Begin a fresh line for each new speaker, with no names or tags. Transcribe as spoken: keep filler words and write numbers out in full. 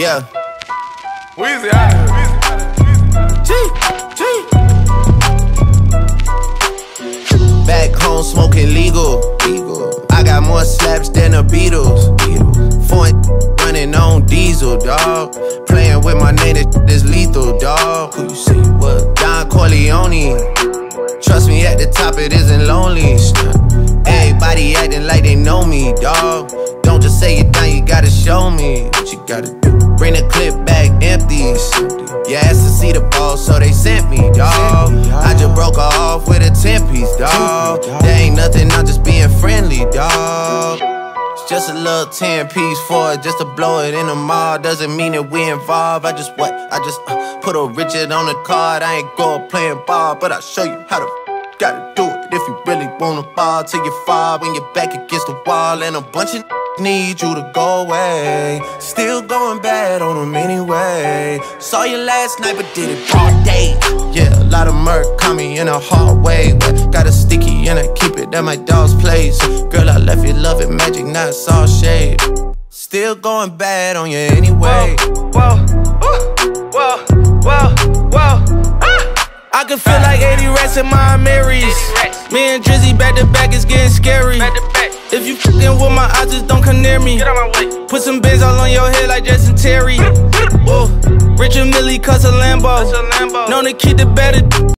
Yeah.
Weezy out here.
G, G. Back home smoking legal. legal. I got more slaps than the Beatles. Beatles. Foreign running on diesel, dog. Playing with my name, this lethal, dog. Who you say you was? Don Corleone. Trust me, at the top it isn't lonely. Everybody acting like they know me, dog. Don't just say it down, you gotta show me what you gotta do. Bring the clip back empties. You asked to see the ball, so they sent me, dog. I just broke her off with a ten piece, dog. There ain't nothing, I'm just being friendly, dog. It's just a little ten piece for it, just to blow it in the mall. Doesn't mean that we involved. I just what? I just uh, put a Richard on the card. I ain't going playing ball, but I'll show you how to gotta do it. If you really wanna ball till you fall when you're back against the wall, and a bunch of need you to go away. Still going bad on them anyway. Saw you last night but did it all day. Yeah, a lot of murk caught me in a hard way, but got a sticky and I keep it at my dog's place. Girl, I left you love it magic, not it's all shade. Still going bad on you anyway.
Whoa, whoa, whoa, whoa, whoa. Ah!
I can feel like eighty rats in my Marys. Me and Drizzy back to back, it's getting scary. If you fucking with my eyes, just don't come near me.
Get out my way.
Put some bins all on your head like Justin Terry. Whoa. Richard Millie cuss a Lambo.
Lambo.
Known to keep the better.